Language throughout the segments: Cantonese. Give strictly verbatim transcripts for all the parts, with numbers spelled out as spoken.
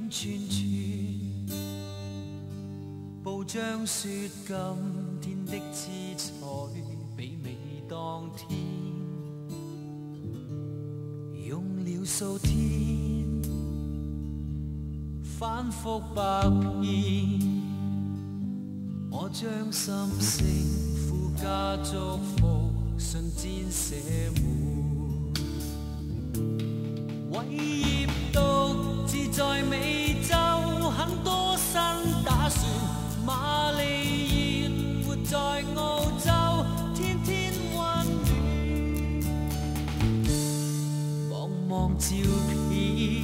影串串，報章說今天的姿彩媲美當天，用了數天反覆百遍，我將心聲附加祝福信箋寫滿，偉業獨自在美洲，很多新打算。瑪麗葉活在澳洲，天天溫暖。望望照片，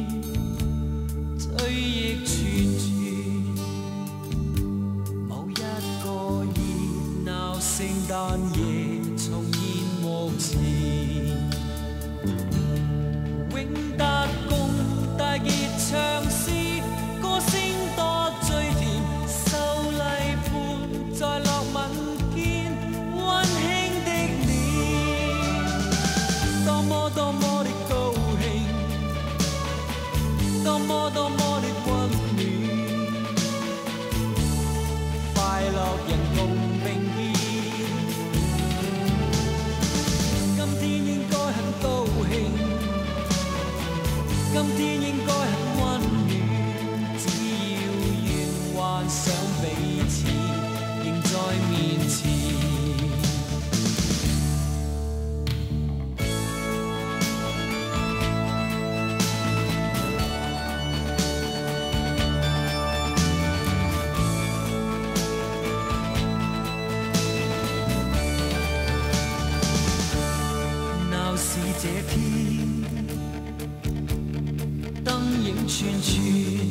追憶串串，某一個熱鬧聖誕夜重現目前。永達共大傑唱詩，歌聲多最甜。秀麗伴在樂文見溫馨的臉，多麼多麼的高興，多麼多麼的溫暖，快樂人共並肩。今天應該很高興，今天應該很溫暖，只要願幻想彼此仍在面前。鬧市這天燈影串串，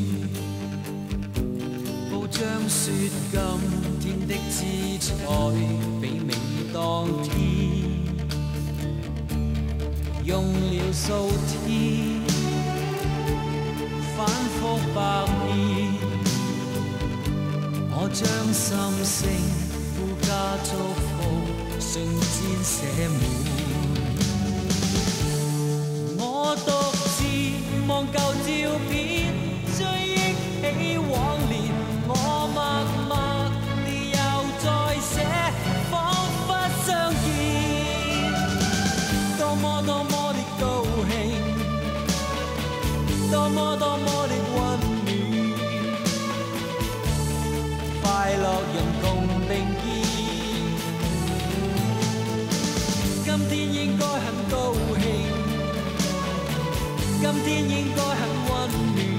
報章說今天的姿彩媲美當天，用了數天反覆百遍，我將心聲附加祝福信箋寫滿。我獨自望舊照片，追憶起往年，我默默地又再寫，彷彿相見。多麼多麼的高興，多麼多麼的溫暖，快樂人共並肩。今天應該很高興，今天應該很溫暖。